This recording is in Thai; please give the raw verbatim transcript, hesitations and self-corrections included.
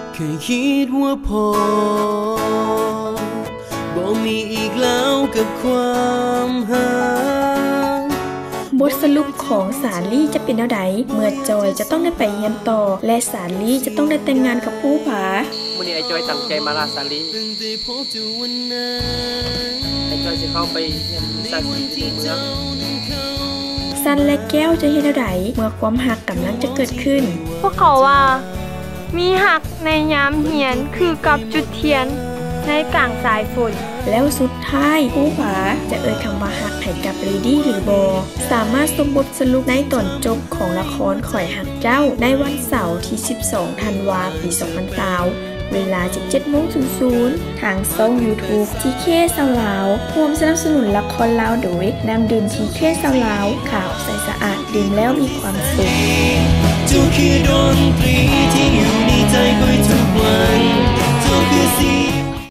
เคยคิดว่าพอบ่มีอีกแล้วกับความหาบทสรุปของสาลี่จะเป็นเท่าใดเมื่อจอยจะต้องได้ไปเรียนต่อและสาลี่จะต้องได้แต่งงานกับผู้ผามื้อนี้ไอ้จอยตั้งใจมาลาสาลี่ไอ้จอยสิเข้าไปเรียนภาษาจีนที่เมืองซันและแก้วจะเห็นเท่าใดเมื่อความหักกำลังจะเกิดขึ้นพวกเขาว่ามีหักในยามเหียนคือกับจุดเทียนในกลางสายฝนแล้วสุดท้ายผู้ผาจะเอ่ยคำว่าหักให้กับลีดี้หรือบอสามารถสมบทสรุปในตอนจบของละครข่อยหักเจ้าในวันเสาร์ที่สิบสองธันวาคมปีสองพันยี่สิบเวลา สิบเจ็ดโมง ทางช่อง YouTube ที เค ซาวลาวร่วมสนับสนุนละครลาวโดยน้ำดื่ม ที เค ซาวลาวขาวใสสะอาดดื่มแล้วมีความสุขเจ้าคือดนตรีที่